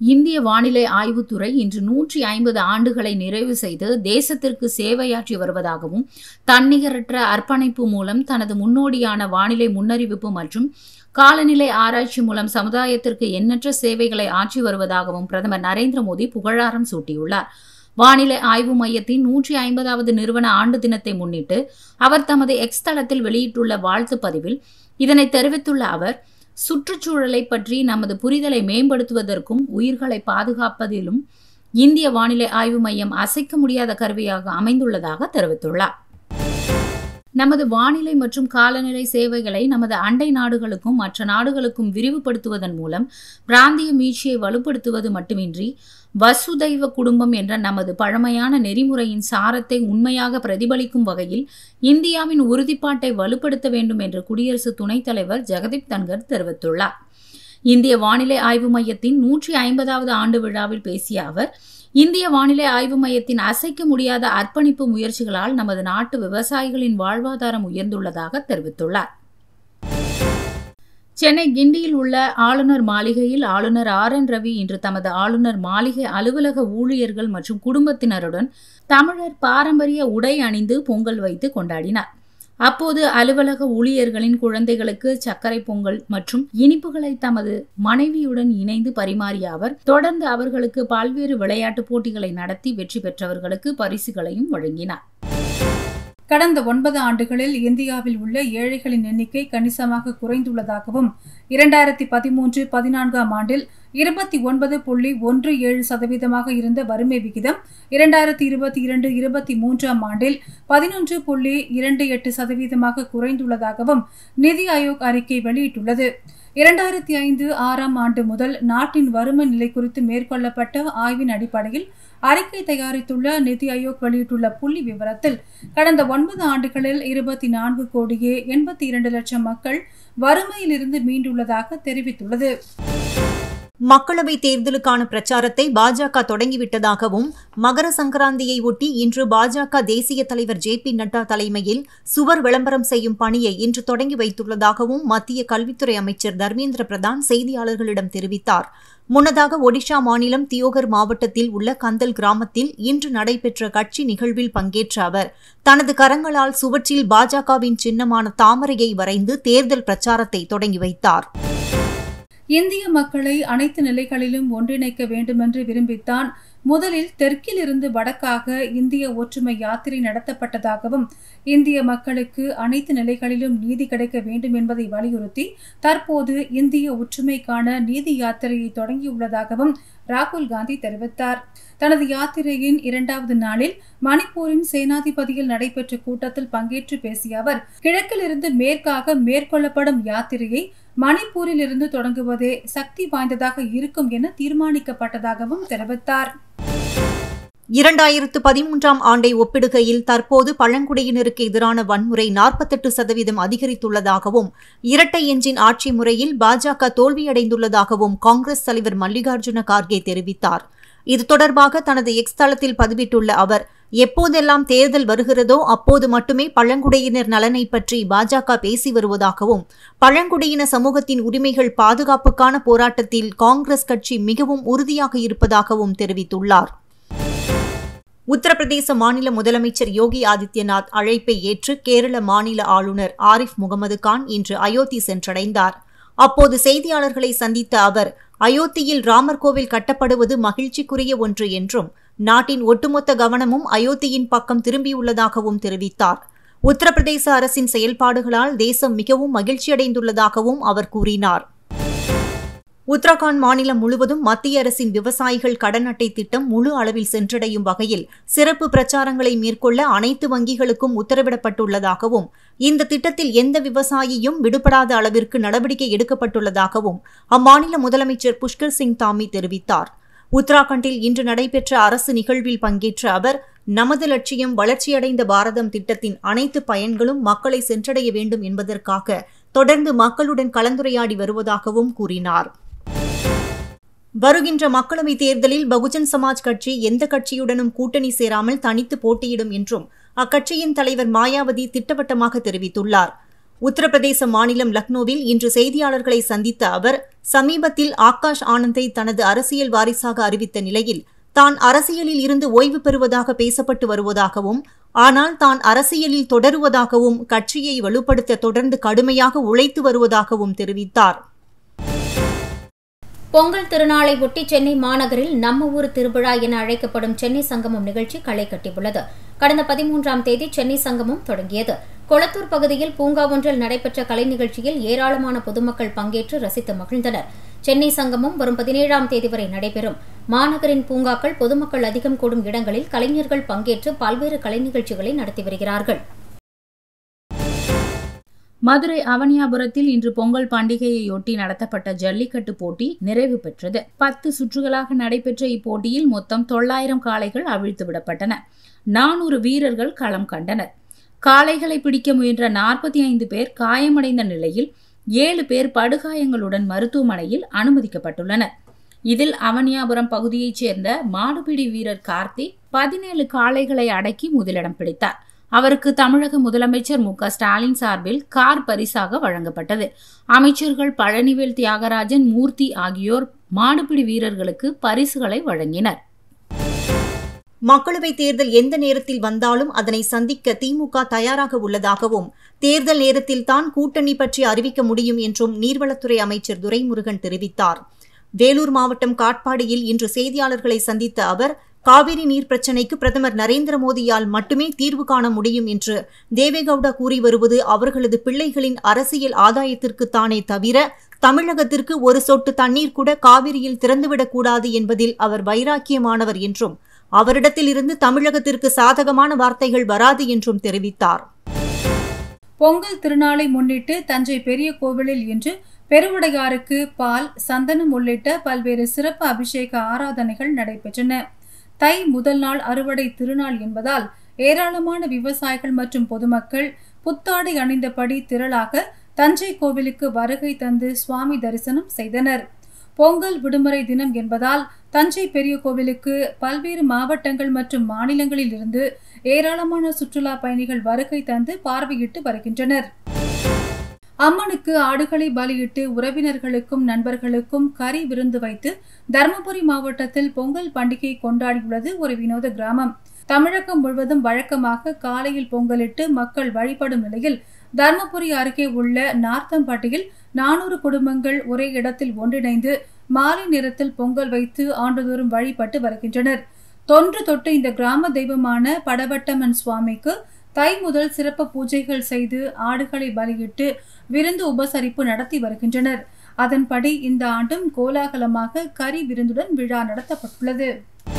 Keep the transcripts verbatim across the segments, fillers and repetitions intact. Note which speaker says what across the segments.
Speaker 1: இந்திய வானிலை ஆய்வுத்துறை இன்று நூற்றி ஐம்பது ஆண்டுகளை நிறைவு செய்து தேசத்திற்கு சேவையாற்றி வருவதாகவும், தன்னிகரற்ற அர்ப்பணிப்பு மூலம் தனது முன்னோடியான வானிலை முன்னறிவிப்பு மற்றும் காலநிலை ஆராய்ச்சி மூலம் சமுதாயத்திற்கு எண்ணற்ற சேவைகளை ஆற்றி வருவதாகவும் பிரதமர் நரேந்திர மோடி புகழாரம் சூட்டியுள்ளார். வானிலை ஆய்வு மையத்தின் நூற்றி ஐம்பதாவது நிறுவன ஆண்டு தினத்தை முன்னிட்டு அவர் தமது எக்ஸ் தளத்தில் வெளியிட்டுள்ள வாழ்த்து பதிவில் இதனை தெரிவித்துள்ள அவர், சுற்றுச்சூழலை பற்றி நமது புரிதலை மேம்படுத்துவதற்கும் உயிர்களை பாதுகாப்பதிலும் இந்திய வானிலை ஆய்வு மையம் அசைக்க முடியாத கருவியாக அமைந்துள்ளதாக தெரிவித்துள்ளார். நமது வானிலை மற்றும் காலநிலை சேவைகளை நமது அண்டை நாடுகளுக்கும் மற்ற நாடுகளுக்கும் விரிவுபடுத்துவதன் மூலம் பிராந்திய மீட்சியை வலுப்படுத்துவது மட்டுமின்றி வசுதைவ குடும்பம் என்ற நமது பழமையான நெறிமுறையின் சாரத்தை உண்மையாக பிரதிபலிக்கும் வகையில் இந்தியாவின் உறுதிப்பாட்டை வலுப்படுத்த வேண்டும் என்று குடியரசு துணைத் தலைவர் ஜெகதீப் தன்கர் தெரிவித்துள்ளார். இந்திய வானிலை ஆய்வு மையத்தின் நூற்றி ஐம்பதாவது ஆண்டு விழாவில் பேசிய அவர், இந்திய வானிலை ஆய்வு மையத்தின் அசைக்க முடியாத அர்ப்பணிப்பு முயற்சிகளால் நமது நாட்டு விவசாயிகளின் வாழ்வாதாரம் உயர்ந்துள்ளதாக தெரிவித்துள்ளார். சென்னை கிண்டியில் உள்ள ஆளுநர் மாளிகையில் ஆளுநர் ஆர் என் ரவி இன்று தமது ஆளுநர் மாளிகை அலுவலக ஊழியர்கள் மற்றும் குடும்பத்தினருடன் தமிழர் பாரம்பரிய உடை அணிந்து பொங்கல் வைத்து கொண்டாடினார். அப்போது அலுவலக ஊழியர்களின் குழந்தைகளுக்கு சர்க்கரை பொங்கல் மற்றும் இனிப்புகளை தமது மனைவியுடன் இணைந்து பரிமாறிய அவர் தொடர்ந்து அவர்களுக்கு பல்வேறு விளையாட்டுப் போட்டிகளை நடத்தி வெற்றி பெற்றவர்களுக்கு பரிசுகளையும் வழங்கினார்.
Speaker 2: கடந்த ஒன்பது ஆண்டுகளில் இந்தியாவில் உள்ள ஏழைகளின் எண்ணிக்கை கணிசமாக குறைந்துள்ளதாகவும், இரண்டாயிரத்தி பதிமூன்று பதினான்காம் ஆண்டில் இருபத்தி ஒன்பது புள்ளி ஒன்று ஏழு சதவீதமாக இருந்த வறுமை விகிதம் இரண்டாயிரத்தி இருபத்தி இரண்டு இருபத்தி மூன்றாம் ஆண்டில் பதினொன்று புள்ளி இரண்டு எட்டு சதவீதமாக குறைந்துள்ளதாகவும் நிதி ஆயோக் அறிக்கை வெளியிட்டுள்ளது. இரண்டாயிரத்தி ஐந்து ஆறாம் ஆண்டு முதல் நாட்டின் வறுமை நிலை குறித்து மேற்கொள்ளப்பட்ட ஆய்வின் அடிப்படையில் அறிக்கை தயாரித்துள்ள நிதி ஆயோக் வெளியிட்டுள்ள புள்ளி விவரத்தில் கடந்த ஒன்பது ஆண்டுகளில் இருபத்தி நான்கு கோடியே எண்பத்தி இரண்டு லட்சம் மக்கள் வறுமையிலிருந்து மீண்டுள்ளதாக தெரிவித்துள்ளது.
Speaker 3: மக்களவைத் தேர்தலுக்கான பிரச்சாரத்தை பாஜக தொடங்கிவிட்டதாகவும், மகர சங்கராந்தியை ஒட்டி இன்று பாஜக தேசிய தலைவர் ஜே பி நட்டா தலைமையில் சுவர் விளம்பரம் செய்யும் பணியை இன்று தொடங்கி வைத்துள்ளதாகவும் மத்திய கல்வித்துறை அமைச்சர் தர்மேந்திர பிரதான் செய்தியாளர்களிடம் தெரிவித்தார். முன்னதாக ஒடிஷா மாநிலம் தியோகர் மாவட்டத்தில் உள்ள கந்தல் கிராமத்தில் இன்று நடைபெற்ற கட்சி நிகழ்வில் பங்கேற்ற அவர் தனது கரங்களால் சுவற்றில் பாஜகவின் சின்னமான தாமரையை வரைந்து தேர்தல் பிரச்சாரத்தை தொடங்கி வைத்தார்.
Speaker 2: இந்திய மக்களை அனைத்து நிலைகளிலும் ஒன்றிணைக்க வேண்டுமென்று விரும்பித்தான் முதலில் தெற்கில் இருந்து வடக்காக இந்திய ஒற்றுமை யாத்திரை நடத்தப்பட்டதாகவும், இந்திய மக்களுக்கு அனைத்து நிலைகளிலும் நீதி கிடைக்க வேண்டும் என்பதை வலியுறுத்தி தற்போது இந்திய ஒற்றுமைக்கான நீதி யாத்திரையை தொடங்கியுள்ளதாகவும் ராகுல் காந்தி தெரிவித்தார். தனது யாத்திரையின் இரண்டாவது நாளில் மணிப்பூரின் சேனாதிபதியில் நடைபெற்ற கூட்டத்தில் பங்கேற்று பேசிய அவர், கிழக்கில் இருந்து மேற்காக மேற்கொள்ளப்படும் யாத்திரையை மணிப்பூரில் இருந்து தொடங்குவதே சக்தி வாய்ந்ததாக இருக்கும் என தீர்மானிக்கப்பட்டதாகவும் தெரிவித்தார்.
Speaker 3: இரண்டாயிரத்து பதிமூன்றாம் ஆண்டை ஒப்பிடுகையில் தற்போது பழங்குடியினருக்கு எதிரான வன்முறை நாற்பத்தெட்டு சதவீதம் அதிகரித்துள்ளதாகவும், இரட்டை எஞ்சின் ஆட்சி முறையில் பாஜக தோல்வியடைந்துள்ளதாகவும் காங்கிரஸ் தலைவர் மல்லிகார்ஜுன கார்கே தெரிவித்தார். இது தொடர்பாக தனது எக்ஸ் தளத்தில் பதிவிட்டுள்ள அவர், எப்போதெல்லாம் தேர்தல் வருகிறதோ அப்போது மட்டுமே பழங்குடியினர் நலனை பற்றி பாஜக பேசி வருவதாகவும், பழங்குடியின சமூகத்தின் உரிமைகள் பாதுகாப்புக்கான போராட்டத்தில் காங்கிரஸ் கட்சி மிகவும் உறுதியாக இருப்பதாகவும் தெரிவித்துள்ளார். உத்தரப்பிரதேச மாநில முதலமைச்சர் யோகி ஆதித்யநாத் அழைப்பை ஏற்று கேரள மாநில ஆளுநர் ஆரிஃப் முகமது கான் இன்று அயோத்தி சென்றடைந்தார். அப்போது செய்தியாளர்களை சந்தித்த அவர், அயோத்தியில் ராமர் கோவில் கட்டப்படுவது மகிழ்ச்சிக்குரிய ஒன்று என்றும், நாட்டின் ஒட்டுமொத்த கவனமும் அயோத்தியின் பக்கம் திரும்பியுள்ளதாகவும் தெரிவித்தார். உத்தரப்பிரதேச அரசின் செயல்பாடுகளால் தேசம் மிகவும் மகிழ்ச்சியடைந்துள்ளதாகவும் அவர் கூறினார். உத்தரகாண்ட் மாநிலம் முழுவதும் மத்திய அரசின் விவசாயிகள் கடன் அட்டை திட்டம் முழு அளவில் சென்றடையும் வகையில் சிறப்பு பிரச்சாரங்களை மேற்கொள்ள அனைத்து வங்கிகளுக்கும் உத்தரவிடப்பட்டுள்ளதாகவும், இந்த திட்டத்தில் எந்த விவசாயியும் விடுபடாத அளவிற்கு நடவடிக்கை எடுக்கப்பட்டுள்ளதாகவும் அம்மாநில முதலமைச்சர் புஷ்கர் சிங் தாமி தெரிவித்தார். உத்தராகண்டில் இன்று நடைபெற்ற அரசு நிகழ்வில் பங்கேற்ற அவர், நமது லட்சியம் வளர்ச்சியடைந்த பாரதம் திட்டத்தின் அனைத்து பயன்களும் மக்களை சென்றடைய வேண்டும் என்பதற்காக தொடர்ந்து மக்களுடன் கலந்துரையாடி வருவதாகவும் கூறினார். வருகின்ற மக்களவைத் தேர்தலில் பகுஜன் சமாஜ் கட்சி எந்த கட்சியுடனும் கூட்டணி சேராமல் தனித்து போட்டியிடும் என்றும் அக்கட்சியின் தலைவர் மாயாவதி திட்டவட்டமாக தெரிவித்துள்ளார். உத்தரப்பிரதேச மாநிலம் லக்னோவில் இன்று செய்தியாளர்களை சந்தித்த அவர் சமீபத்தில் ஆகாஷ் ஆனந்தை தனது அரசியல் வாரிசாக அறிவித்த நிலையில் தான் அரசியலில் இருந்து ஓய்வு பெறுவதாக பேசப்பட்டு வருவதாகவும் ஆனால் தான் அரசியலில் தொடருவதாகவும் கட்சியை வலுப்படுத்த தொடர்ந்து கடுமையாக உழைத்து வருவதாகவும் தெரிவித்தார்.
Speaker 4: பொங்கல் திருநாளை ஒட்டி சென்னை மாநகரில் நம்ம ஊர் திருவிழா என அழைக்கப்படும் சென்னை சங்கமம் நிகழ்ச்சி களை கட்டியுள்ளது. கடந்த பதிமூன்றாம் தேதி சென்னை சங்கமம் தொடங்கியது. கொளத்தூர் பகுதியில் பூங்கா ஒன்றில் நடைபெற்ற கலை நிகழ்ச்சியில் ஏராளமான பொதுமக்கள் பங்கேற்று ரசித்து மகிழ்ந்தனர். சென்னை சங்கமம் வரும் பதினேழாம் தேதி வரை நடைபெறும். மாநகரின் பூங்காக்கள் பொதுமக்கள் அதிகம் கூடும் இடங்களில் கலைஞர்கள் பங்கேற்று பல்வேறு கலை நிகழ்ச்சிகளை நடத்தி வருகிறார்கள்.
Speaker 1: மதுரை அவனியாபுரத்தில் இன்று பொங்கல் பண்டிகையையொட்டி நடத்தப்பட்ட ஜல்லிக்கட்டு போட்டி நிறைவு பெற்றது. பத்து சுற்றுகளாக நடைபெற்ற இப்போட்டியில் மொத்தம் தொள்ளாயிரம் காளைகள் அவிழ்த்து விடப்பட்டன. நானூறு வீரர்கள் களம் கண்டனர். காளைகளை பிடிக்க முயன்ற நாற்பத்தி ஐந்து பேர் காயமடைந்த நிலையில் ஏழு பேர் படுகாயங்களுடன் மருத்துவமனையில் அனுமதிக்கப்பட்டுள்ளனர். இதில் அவனியாபுரம் பகுதியைச் சேர்ந்த மாடுபிடி வீரர் கார்த்திக் பதினேழு காளைகளை அடக்கி முதலிடம் பிடித்தார். அவருக்கு தமிழக முதலமைச்சர் மு க ஸ்டாலின் சார்பில் கார் பரிசாக வழங்கப்பட்டது. அமைச்சர்கள் பழனிவேல், தியாகராஜன், மூர்த்தி ஆகியோர் மாடுபிடி வீரர்களுக்கு பரிசுகளை வழங்கினர்.
Speaker 3: மக்களவைத் தேர்தல் எந்த நேரத்தில் வந்தாலும் அதனை சந்திக்க திமுக தயாராக உள்ளதாகவும் தேர்தல் நேரத்தில் தான் கூட்டணி பற்றி அறிவிக்க முடியும் என்றும் நீர்வளத்துறை அமைச்சர் துரைமுருகன் தெரிவித்தார். வேலூர் மாவட்டம் காட்பாடியில் இன்று செய்தியாளர்களை சந்தித்த அவர் காவிரி நீர் பிரச்சினைக்கு பிரதமர் நரேந்திர மோடியால் மட்டுமே தீர்வு காண முடியும் என்று தேவேகவுடா கூறி வருவது அவர்களது பிள்ளைகளின் அரசியல் ஆதாயத்திற்குத்தானே தவிர தமிழகத்திற்கு ஒரு சொட்டு தண்ணீர் கூட காவிரியில் திறந்துவிடக்கூடாது என்பதில் அவர் வைராக்கியமானவர் என்றும் அவரிடத்தில் இருந்து தமிழகத்திற்கு சாதகமான வார்த்தைகள் வராது என்றும் தெரிவித்தார்.
Speaker 2: பொங்கல் திருநாளை முன்னிட்டு தஞ்சை பெரிய கோவிலில் இன்று பெருவுடையாருக்கு பால், சந்தனம் உள்ளிட்ட பல்வேறு சிறப்பு அபிஷேக ஆராதனைகள் நடைபெற்றன. தை முதல் நாள் அறுவடை திருநாள் என்பதால் ஏராளமான விவசாயிகள் மற்றும் பொதுமக்கள் புத்தாடை அணிந்தபடி திரளாக தஞ்சை கோவிலுக்கு வருகை தந்து சுவாமி தரிசனம் செய்தனர். பொங்கல் விடுமுறை தினம் என்பதால் தஞ்சை பெரிய கோவிலுக்கு பல்வேறு மாவட்டங்கள் மற்றும் மாநிலங்களில் இருந்து ஏராளமான சுற்றுலா பயணிகள் வருகை தந்து பார்வையிட்டு வருகின்றனர். அம்மனுக்கு ஆடுகளை பலியிட்டு உறவினர்களுக்கும் நண்பர்களுக்கும் கறி விருந்து வைத்து தருமபுரி மாவட்டத்தில் பொங்கல் பண்டிகை கொண்டாடியுள்ளது ஒரு வினோத கிராமம். தமிழகம் முழுவதும் வழக்கமாக காலையில் பொங்கலிட்டு மக்கள் வழிபடும் நிலையில் தருமபுரி அருகே உள்ள நார்த்தம்பட்டியில் நானூறு குடும்பங்கள் ஒரே இடத்தில் ஒன்றிணைந்து மாலை நேரத்தில் பொங்கல் வைத்து ஆண்டுதோறும் வழிபட்டு வருகின்றனர். தொன்று தொட்டு இந்த கிராம தெய்வமான படவட்டம்மன் சுவாமிக்கு தை முதல் சிறப்பு பூஜைகள் செய்து ஆடுகளை பலியிட்டு விருந்து உபசரிப்பு நடத்தி வருகின்றனர். அதன்படி இந்த ஆண்டும் கோலாகலமாக கறி விருந்துடன் விழா நடத்தப்பட்டுள்ளது.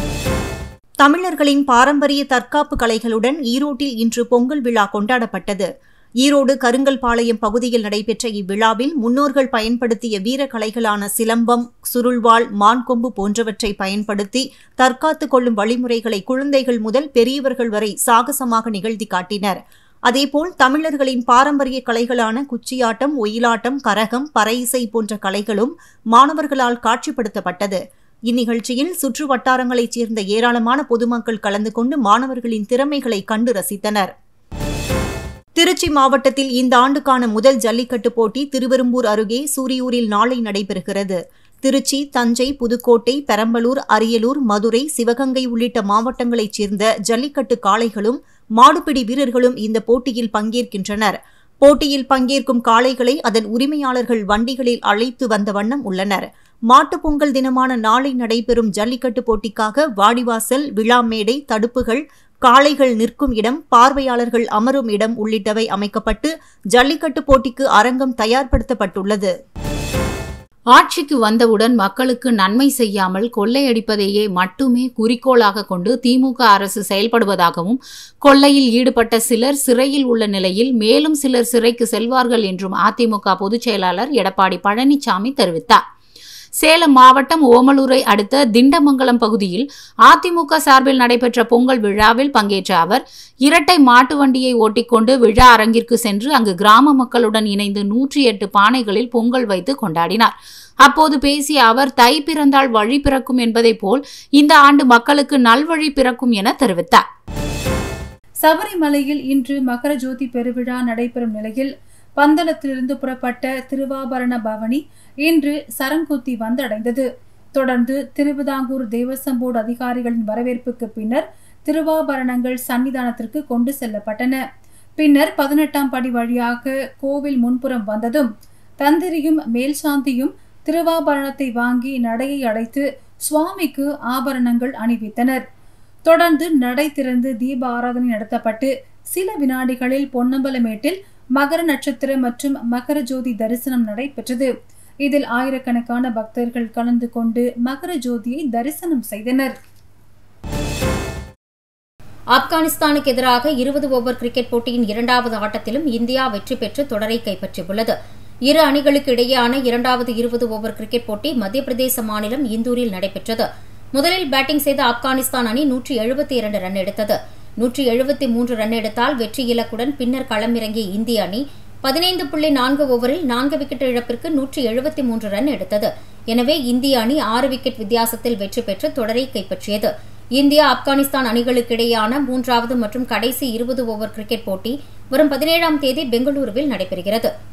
Speaker 3: தமிழர்களின் பாரம்பரிய தற்காப்பு கலைகளுடன் ஈரோட்டில் இன்று பொங்கல் விழா கொண்டாடப்பட்டது. ஈரோடு கருங்கல்பாளையம் பகுதியில் நடைபெற்ற இவ்விழாவில் முன்னோர்கள் பயன்படுத்திய வீர கலைகளான சிலம்பம், சுருள்வாள், மான்கொம்பு போன்றவற்றை பயன்படுத்தி தற்காத்துக் கொள்ளும் வழிமுறைகளை குழந்தைகள் முதல் பெரியவர்கள் வரை சாகசமாக நிகழ்த்தி காட்டினர். அதேபோல் தமிழர்களின் பாரம்பரிய கலைகளான குச்சியாட்டம், ஒயிலாட்டம், கரகம், பறை இசை போன்ற கலைகளும் மாணவர்களால் காட்சிப்படுத்தப்பட்டது. இந்நிகழ்ச்சியில் சுற்று வட்டாரங்களைச் சேர்ந்த ஏராளமான பொதுமக்கள் கலந்து கொண்டு மாணவர்களின் திறமைகளை கண்டு ரசித்தனர். திருச்சி மாவட்டத்தில் இந்த ஆண்டுக்கான முதல் ஜல்லிக்கட்டு போட்டி திருவெரும்பூர் அருகே சூரியூரில் நாளை நடைபெறுகிறது. திருச்சி, தஞ்சை, புதுக்கோட்டை, பெரம்பலூர், அரியலூர், மதுரை, சிவகங்கை உள்ளிட்ட மாவட்டங்களைச் சேர்ந்த ஜல்லிக்கட்டு காளைகளும் மாடுபிடி வீரர்களும் இந்த போட்டியில் பங்கேற்கின்றனர். போட்டியில் பங்கேற்கும் காளைகளை அதன் உரிமையாளர்கள் வண்டிகளில் அழைத்து வந்த வண்ணம் உள்ளனர். மாட்டுப் பொங்கல் தினமான நாளை நடைபெறும் ஜல்லிக்கட்டு போட்டிக்காக வாடிவாசல், விழாமேடை, தடுப்புகள், காளைகள் நிற்கும் இடம், பார்வையாளர்கள் அமரும் இடம் உள்ளிட்டவை அமைக்கப்பட்டு ஜல்லிக்கட்டு போட்டிக்கு அரங்கம் தயார்படுத்தப்பட்டுள்ளது.
Speaker 1: ஆட்சிக்கு வந்தவுடன் மக்களுக்கு நன்மை செய்யாமல் கொள்ளையடிப்பதையே மட்டுமே குறிக்கோளாக கொண்டு திமுக அரசு செயல்படுவதாகவும் கொள்ளையில் ஈடுபட்ட சிலர் சிறையில் உள்ள நிலையில் மேலும் சிலர் சிறைக்கு செல்வார்கள் என்றும் அதிமுக பொதுச் செயலாளர் எடப்பாடி பழனிசாமி தெரிவித்தார். சேலம் மாவட்டம் ஓமலூரை அடுத்த திண்டமங்கலம் பகுதியில் அதிமுக சார்பில் நடைபெற்ற பொங்கல் விழாவில் பங்கேற்ற அவர் இரட்டை மாட்டு வண்டியை ஓட்டிக்கொண்டு விழா அரங்கிற்கு சென்று அங்கு கிராம மக்களுடன் இணைந்து நூற்றி எட்டு பானைகளில் பொங்கல் வைத்து கொண்டாடினார். அப்போது பேசிய அவர் தை பிறந்தால் வழி பிறக்கும் என்பதை போல் இந்த ஆண்டு மக்களுக்கு நல்வழி பிறக்கும் என தெரிவித்தார்.
Speaker 2: சபரிமலையில் இன்று மகர ஜோதி பெருவிழா நடைபெறும் நிலையில் பந்தளத்திலிருந்து புறப்பட்ட திருவாபரண பவனி இன்று சரங்குத்தி வந்தடைந்தது. தொடர்ந்து திருவிதாங்கூர் தேவசம் போர்டு அதிகாரிகளின் வரவேற்புக்கு பின்னர் திருவாபரணங்கள் சன்னிதானத்திற்கு கொண்டு செல்லப்பட்டன. பின்னர் பதினெட்டாம் படி வழியாக கோவில் முன்புறம் வந்ததும் தந்திரியும் மேல்சாந்தியும் திருவாபரணத்தை வாங்கி நடையை அடைத்து சுவாமிக்கு ஆபரணங்கள் அணிவித்தனர். தொடர்ந்து நடை திறந்து தீப ஆராதனை நடத்தப்பட்டு சில வினாடிகளில் பொன்னம்பலமேட்டில் மகர நட்சத்திர மற்றும் மகர ஜோதி தரிசனம் நடைபெற்றது. இதில் ஆயிரக்கணக்கான பக்தர்கள் கலந்து கொண்டு மகர ஜோதியை தரிசனம் செய்தனர்.
Speaker 4: ஆப்கானிஸ்தானுக்கு எதிராக இருபது ஓவர் கிரிக்கெட் போட்டியின் இரண்டாவது ஆட்டத்திலும் இந்தியா வெற்றி பெற்று தொடரை கைப்பற்றியுள்ளது. இரு அணிகளுக்கு இடையேயான இரண்டாவது இருபது ஓவர் கிரிக்கெட் போட்டி மத்திய பிரதேச மாநிலம் இந்தூரில் நடைபெற்றது. முதலில் பேட்டிங் செய்த ஆப்கானிஸ்தான் அணி நூற்றி எழுபத்தி இரண்டு ரன் எடுத்தது. நூற்றி எழுபத்தி மூன்று ரன் எடுத்தால் வெற்றி இலக்குடன் பின்னர் களமிறங்கிய இந்திய அணி பதினைந்து புள்ளி நான்கு ஓவரில் நான்கு விக்கெட் இழப்பிற்கு நூற்றி எழுபத்தி மூன்று ரன் எடுத்தது. எனவே இந்திய அணி ஆறு விக்கெட் வித்தியாசத்தில் வெற்றி பெற்று தொடரை கைப்பற்றியது. இந்தியா ஆப்கானிஸ்தான் அணிகளுக்கு இடையேயான மூன்றாவது மற்றும் கடைசி இருபது ஓவர் கிரிக்கெட் போட்டி வரும் பதினேழாம் தேதி பெங்களூருவில் நடைபெறுகிறது.